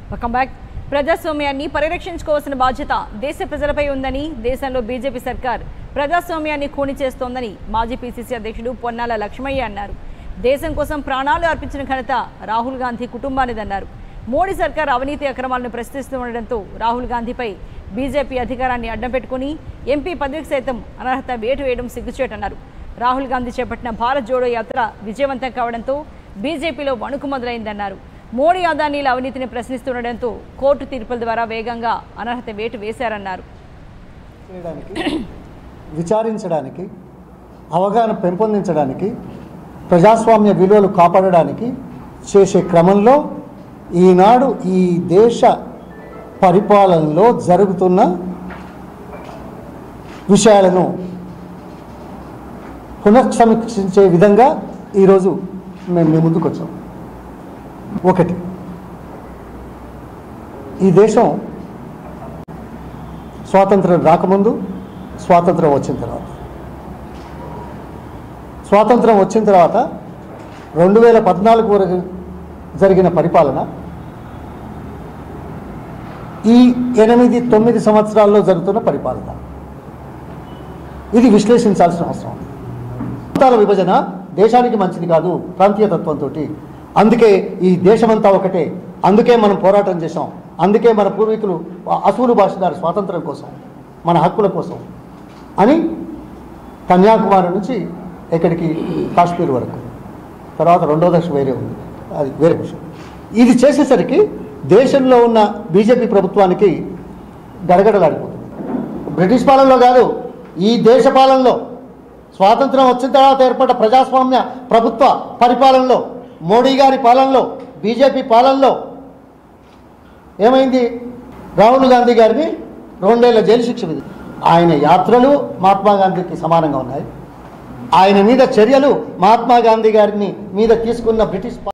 Welcome back. ప్రజాస్వామ్యాన్ని పరిరక్షించుకోవాల్సిన బాధ్యత దేశ ప్రజలపై ఉందని, దేశంలో బీజేపీ సర్కార్ ప్రజాస్వామ్యాన్ని ఖూని చేస్తోందని మాజీ పీసీసీ అధ్యక్షుడు పొన్నాల లక్ష్మయ్య అన్నారు. దేశం కోసం ప్రాణాలు అర్పించిన ఘనత రాహుల్ గాంధీ కుటుంబానిదన్నారు. మోడీ సర్కార్ అవినీతి అక్రమాలను ప్రశ్నిస్తూ ఉండడంతో రాహుల్ గాంధీపై బీజేపీ అధికారాన్ని అడ్డం పెట్టుకుని ఎంపీ పదవికి సైతం అనర్హత వేటు వేయడం సిగ్గుచేటన్నారు. రాహుల్ గాంధీ చేపట్టిన భారత్ జోడో యాత్ర విజయవంతం కావడంతో బీజేపీలో వణుకు మొదలైందన్నారు. మోడీ అదానీల అవినీతిని ప్రశ్నిస్తుండడంతో కోర్టు తీర్పుల ద్వారా వేగంగా అనర్హత వేటు వేశారన్నారు. విచారించడానికి, అవగాహన పెంపొందించడానికి, ప్రజాస్వామ్య విలువలు కాపాడడానికి చేసే క్రమంలో ఈనాడు ఈ దేశ పరిపాలనలో జరుగుతున్న విషయాలను పునఃసమీక్షించే విధంగా ఈరోజు మేము మీ ముందుకు వచ్చాం. ఒకటి, ఈ దేశం స్వాతంత్రం రాకముందు, స్వాతంత్రం వచ్చిన తర్వాత, స్వాతంత్రం వచ్చిన తర్వాత 2014 వరకు జరిగిన పరిపాలన, ఈ 8-9 సంవత్సరాల్లో జరుగుతున్న పరిపాలన, ఇది విశ్లేషించాల్సిన అవసరం ఉంది. ప్రాంతాల విభజన దేశానికి మంచిది కాదు ప్రాంతీయతత్వంతో. అందుకే ఈ దేశమంతా ఒకటే, అందుకే మనం పోరాటం చేసాం, అందుకే మన పూర్వీకులు అసూలు భాషిదారు స్వాతంత్రం కోసం, మన హక్కుల కోసం అని కన్యాకుమారి నుంచి ఎక్కడికి కాశ్మీర్ వరకు, తర్వాత రెండో దశ వేరే ఉంది, అది వేరే విషయం. ఇది చేసేసరికి దేశంలో ఉన్న బీజేపీ ప్రభుత్వానికి గడగడలాడిపోతుంది. బ్రిటిష్ పాలనలో కాదు, ఈ దేశ పాలనలో, స్వాతంత్రం వచ్చిన తర్వాత ఏర్పడ్డ ప్రజాస్వామ్య ప్రభుత్వ పరిపాలనలో, మోడీ గారి పాలనలో, బీజేపీ పాలనలో ఏమైంది? రాహుల్ గాంధీ గారిని 2 ఏళ్ల జైలు శిక్ష విధి. ఆయన యాత్రలు మహాత్మా గాంధీకి సమానంగా ఉన్నాయి. ఆయన మీద చర్యలు మహాత్మా గాంధీ గారిని మీద తీసుకున్న బ్రిటిష్